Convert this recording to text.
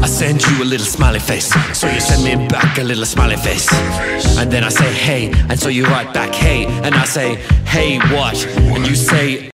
send you a little smiley face, so you send me back a little smiley face. And then I say hey, and so you write back hey, and I say hey what, and you say